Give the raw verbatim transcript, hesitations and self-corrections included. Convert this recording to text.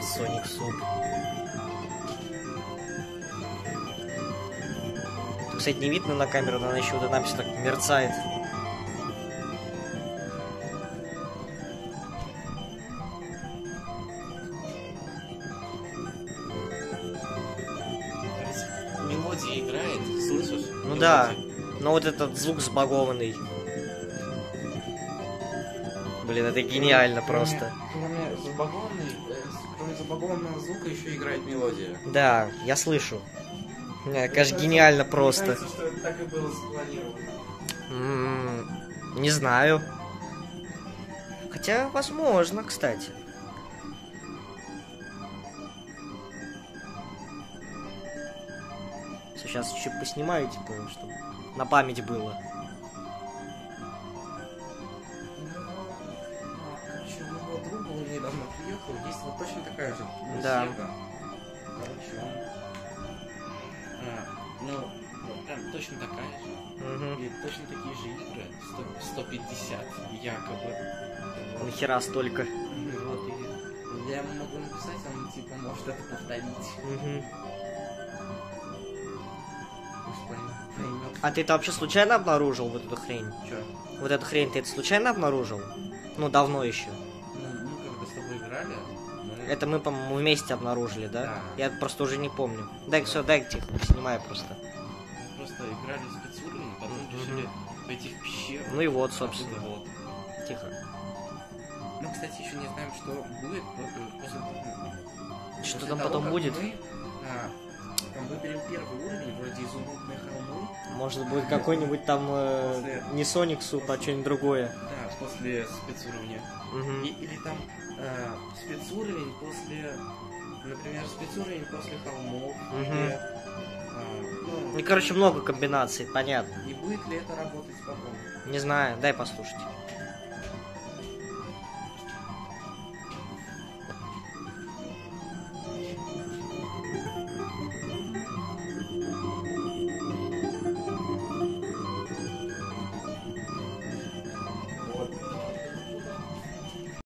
Соник Суп. Кстати, не видно на камеру, но она еще вот написано так мерцает. Мелодия играет, слышишь? Ну Мелодия. да, но вот этот звук сбагованный. Блин, это гениально просто. Кроме забагованной, э, кроме забагованного звука еще играет мелодия. Да, я слышу. Мне кажется, гениально просто. Мне кажется, что это так и было запланировано. М-м, не знаю. Хотя, возможно, кстати. Сейчас еще поснимаю, типа, чтобы на память было. Короче, у моего друга, он недавно приехал, есть вот точно такая же. Да. Серга. Короче, он... А, ну, вот прям точно такая же. Угу. И точно такие же игры, сто, сто пятьдесят якобы. Вот. Нахера столько. Вот, и я ему могу написать, он типа может это повторить. Угу. Пусть поймет. А ты это вообще случайно обнаружил, вот эту хрень? Чё? Вот эту хрень ты это случайно обнаружил? Ну, давно еще. Ну, мы когда с тобой играли, мы... Это мы, по-моему, вместе обнаружили, да? Да. Я просто уже не помню. Дай, все, дай тихо, снимай просто. мы просто играли в спецуровень, потом Мгм. решили пойти в пещеру. Ну и вот, А собственно. оттуда вот. Тихо. Мы, кстати, еще не знаем, что будет по- после того. Что После там того, потом как будет? Мы, а, там выберем первый уровень, вроде изумрудные холмы. Может будет какой-нибудь там э, После- не Соник Суп, а что-нибудь другое. Да, после спецуровня. Мгм. И- или там а, спецуровень после, например, спецуровень после холмов. Мгм. Или, а, ну, И, короче, много комбинаций, понятно. и будет ли это работать потом? Не знаю, дай послушать.